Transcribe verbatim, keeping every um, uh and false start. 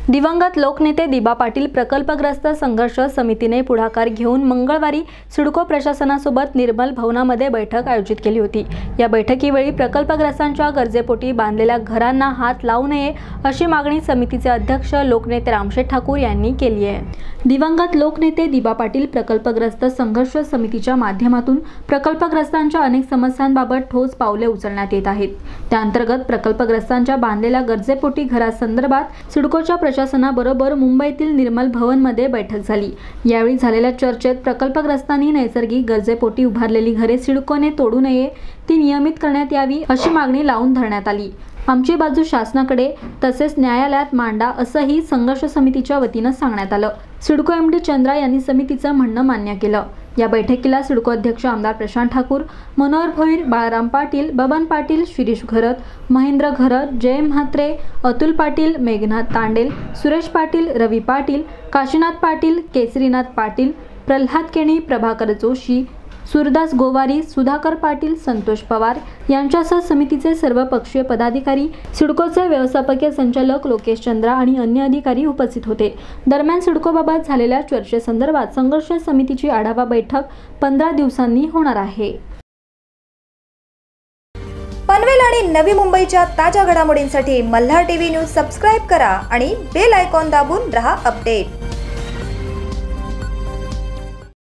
दिवंगत लोकनेते दिबा पाटील प्रकल्पग्रस्त संघर्ष समितीने पुढाकार घेऊन मंगळवारी सिडको प्रशासनासोबत निर्मल भवनामध्ये बैठक आयोजित केली होती। या बैठकीवेळी प्रकल्पग्रस्तांच्या गरजेपोटी बांधलेल्या घरांना हात लावू नये अशी मागणी समितीचे अध्यक्ष लोकनेते रामशेठ ठाकूर यांनी केली आहे। दिवंगत लोकनेते दिबा पाटील प्रकल्पग्रस्त संघर्ष समितीच्या माध्यमातून प्रकल्पग्रस्तांच्या अनेक समस्यांबाबत ठोस पावले उचलण्यात येत आहेत। त्या अंतर्गत प्रकल्पग्रस्तांच्या बांधलेल्या गरजेपोटी घरासंदर्भात सिडकोच्या प्रशासनाबरोबर मुंबईतील निर्मल भवनमध्ये बैठक झाली। यावेळी झालेल्या चर्चेत प्रकल्पग्रस्तांनी नैसर्गिक गरजेपोटी उभारलेली घरे सिडकोने तोडू नये, ती नियमित करण्यात यावी अशी मागणी लावून धरण्यात आली। आमची बाजू शासनाकडे तसेच न्यायालयात मांडा असंही संघर्ष समितीच्या वतीनं सांगण्यात आलं। सिडको एमडी चंद्रा यांनी समितीचं म्हणणं मान्य केलं। या बैठकीला सिडको अध्यक्ष आमदार प्रशांत ठाकूर, मनोहर भोईर, बाळाराम पाटील, बबन पाटील, शिरीष घरत, महेंद्र घरत, जय म्हात्रे, अतुल पाटील, मेघनाथ तांडेल, सुरेश पाटील, रवी पाटील, काशीनाथ पाटील, केसरीनाथ पाटील, प्रल्हाद केणी, प्रभाकर जोशी, सूरदास गोवारी, सुधाकर पाटील, संतोष पवार यांच्यासह समितीचे सर्वपक्षीय पदाधिकारी, सिडकोचे व्यवस्थापकीय संचालक लोकेश चंद्रा आणि अन्य अधिकारी उपस्थित होते। दरम्यान सिडकोबाबत झालेल्या चर्चेसंदर्भात संघर्ष समितीची आढावा बैठक पंधरा दिवसांनी होणार आहे। पनवेल आणि नवी मुंबईच्या ताज्या घडामोडींसाठी मल्हार टीव्ही न्यूज सबस्क्राइब करा आणि बेल आयकॉन दाबून रहा अपडेट।